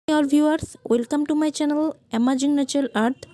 Our viewers, welcome to my channel Amazing Natural Earth.